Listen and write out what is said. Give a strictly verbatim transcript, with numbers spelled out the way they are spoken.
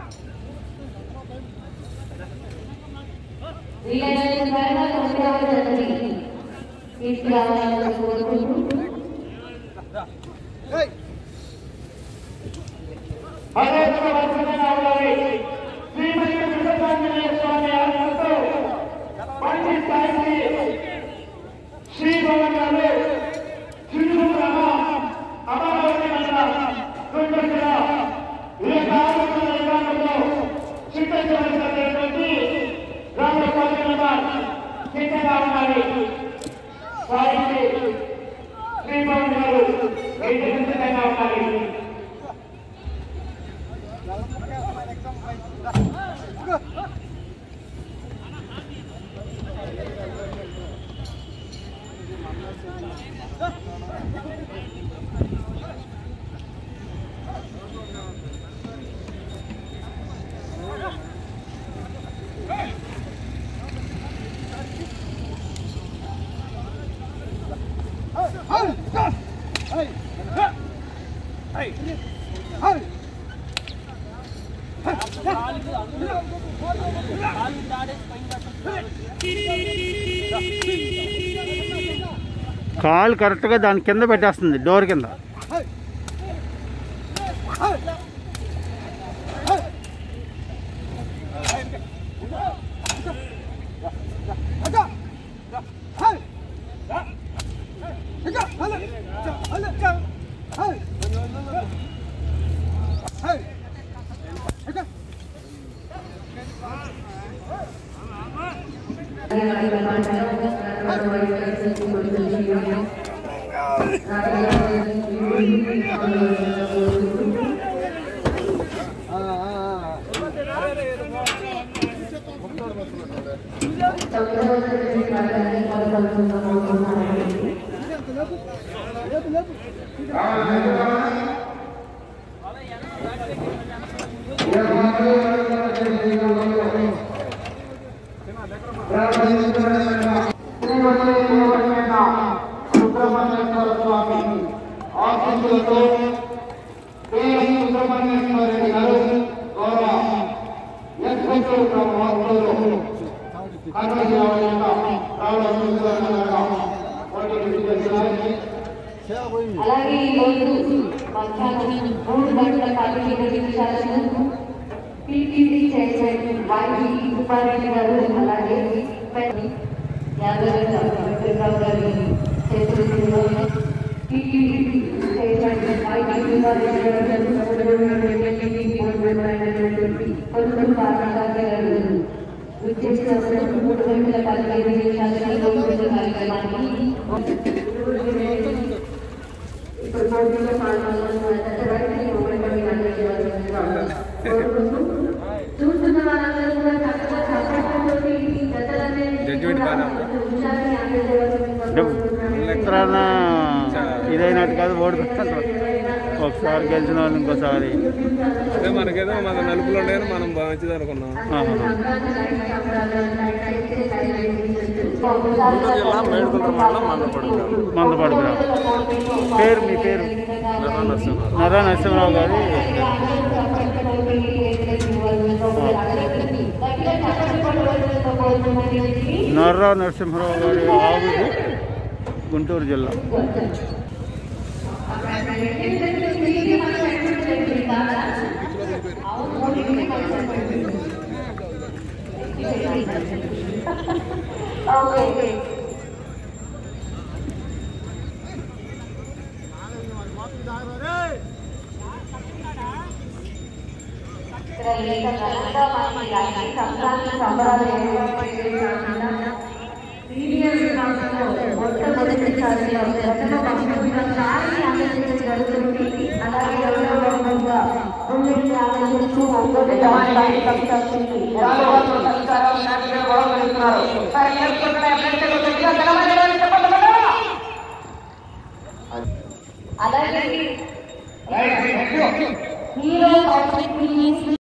కాలు కరెక్ట్గా దాని కింద పెట్టేస్తుంది, డోర్ కింద. అలాగే ఈరోజు మధ్యాహ్నం మూడు గంటల పదిహేను నిమిషాలకు పీటీడీ చైర్మన్ వైవి సుబ్బారెడ్డి గారు అలాగే యాదవ్ గారి చేతులు పీటీడీ చైర్మన్ వైవి సుబ్బారెడ్డి గారు కొనుగోలు పార్టీ గారు విచ్చేసిన మూడు గంటల పదిహేను నిమిషాలకు కార్యక్రమానికి ఎక్కడన్నా ఇదైనట్టు కాదు, ఓడిపోతారు. ఒకసారి గెలిచిన వాళ్ళు ఇంకోసారి అదే మనకేదో మన నలుపులు ఉండేది మనం మంచిది అనుకున్నాం. జిల్లా మేడుకుంటారు మండలం మందపడుగు మందపడుగు పేరు మీ పేరు? నర్రా నరసింహరావు గారి నర్రా నరసింహరావు గారి ఆవిది గుంటూరు జిల్లా. అలాగే హీరో